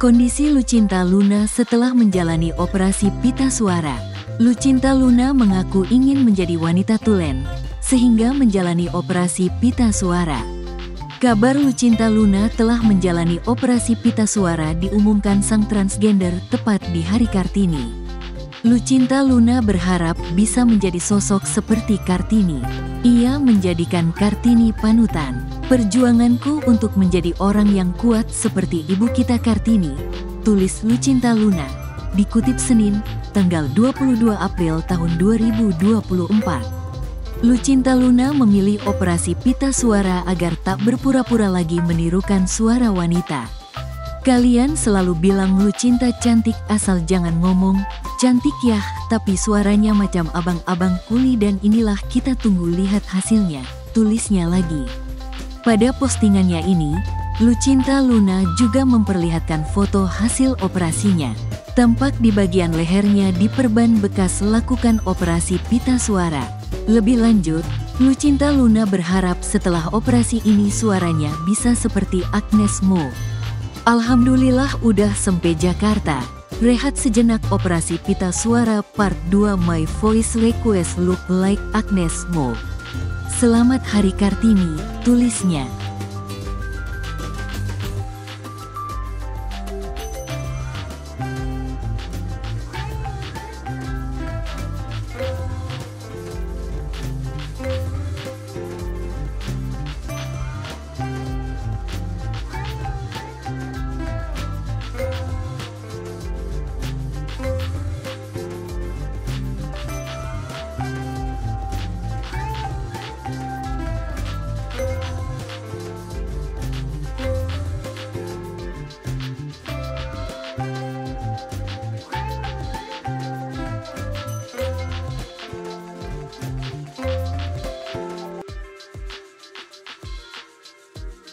Kondisi Lucinta Luna setelah menjalani operasi pita suara. Lucinta Luna mengaku ingin menjadi wanita tulen, sehingga menjalani operasi pita suara. Kabar Lucinta Luna telah menjalani operasi pita suara diumumkan sang transgender tepat di Hari Kartini. Lucinta Luna berharap bisa menjadi sosok seperti Kartini. Ia menjadikan Kartini panutan. "Perjuanganku untuk menjadi orang yang kuat seperti ibu kita Kartini," tulis Lucinta Luna. Dikutip Senin, tanggal 22 April tahun 2024. Lucinta Luna memilih operasi pita suara agar tak berpura-pura lagi menirukan suara wanita. "Kalian selalu bilang Lucinta cantik asal jangan ngomong, cantik yah, tapi suaranya macam abang-abang kuli dan inilah kita tunggu lihat hasilnya," tulisnya lagi. Pada postingannya ini, Lucinta Luna juga memperlihatkan foto hasil operasinya. Tampak di bagian lehernya diperban bekas lakukan operasi pita suara. Lebih lanjut, Lucinta Luna berharap setelah operasi ini suaranya bisa seperti Agnes Mo. "Alhamdulillah udah sampai Jakarta. Rehat sejenak operasi pita suara part 2 My Voice Request Look Like Agnes Mo. Selamat Hari Kartini," tulisnya.